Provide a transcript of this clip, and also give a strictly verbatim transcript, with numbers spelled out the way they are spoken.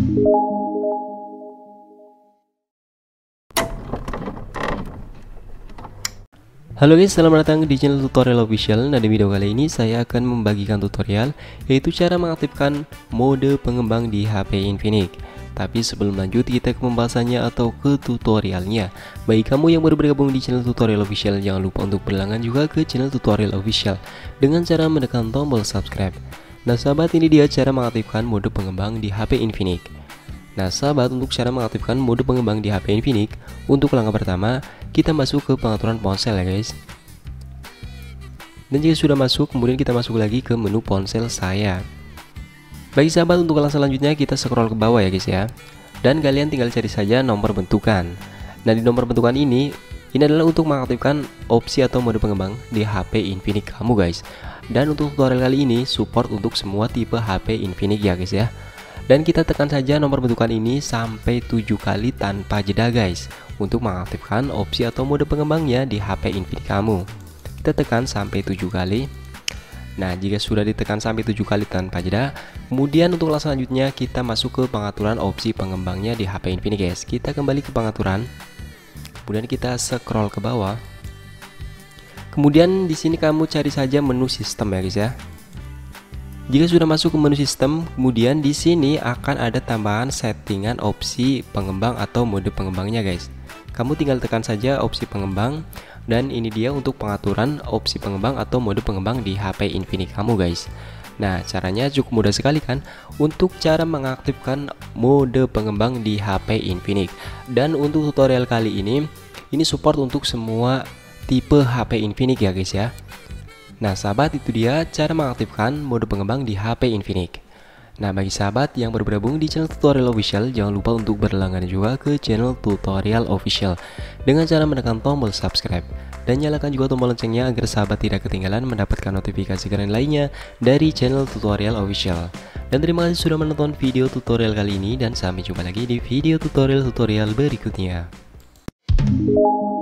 Halo guys, selamat datang di channel tutorial official. Nah, di video kali ini saya akan membagikan tutorial yaitu cara mengaktifkan mode pengembang di H P Infinix. Tapi sebelum lanjut kita ke pembahasannya atau ke tutorialnya. Bagi kamu yang baru bergabung di channel tutorial official, jangan lupa untuk berlangganan juga ke channel tutorial official dengan cara menekan tombol subscribe. Nah sahabat, ini dia cara mengaktifkan mode pengembang di H P Infinix. Nah sahabat, untuk cara mengaktifkan mode pengembang di H P Infinix, untuk langkah pertama kita masuk ke pengaturan ponsel ya guys. Dan jika sudah masuk, kemudian kita masuk lagi ke menu ponsel saya. Bagi sahabat, untuk langkah selanjutnya kita scroll ke bawah ya guys ya. Dan kalian tinggal cari saja nomor bentukan. Nah di nomor bentukan ini, ini adalah untuk mengaktifkan opsi atau mode pengembang di H P Infinix kamu guys. Dan untuk tutorial kali ini support untuk semua tipe H P Infinix ya guys ya. Dan kita tekan saja nomor bentukan ini sampai tujuh kali tanpa jeda guys, untuk mengaktifkan opsi atau mode pengembangnya di H P Infinix kamu. Kita tekan sampai tujuh kali. Nah jika sudah ditekan sampai tujuh kali tanpa jeda, kemudian untuk langkah selanjutnya kita masuk ke pengaturan opsi pengembangnya di H P Infinix guys. Kita kembali ke pengaturan, kemudian kita scroll ke bawah. Kemudian di sini kamu cari saja menu sistem ya guys ya. Jika sudah masuk ke menu sistem, kemudian di sini akan ada tambahan settingan opsi pengembang atau mode pengembangnya guys. Kamu tinggal tekan saja opsi pengembang, dan ini dia untuk pengaturan opsi pengembang atau mode pengembang di H P Infinix kamu guys. Nah caranya cukup mudah sekali kan untuk cara mengaktifkan mode pengembang di H P Infinix. Dan untuk tutorial kali ini, ini support untuk semua tipe H P Infinix ya guys ya. Nah sahabat, itu dia cara mengaktifkan mode pengembang di H P Infinix. Nah bagi sahabat yang baru bergabung di channel tutorial official, jangan lupa untuk berlangganan juga ke channel tutorial official dengan cara menekan tombol subscribe. Dan nyalakan juga tombol loncengnya agar sahabat tidak ketinggalan mendapatkan notifikasi keren lainnya dari channel tutorial official. Dan terima kasih sudah menonton video tutorial kali ini, dan sampai jumpa lagi di video tutorial-tutorial berikutnya.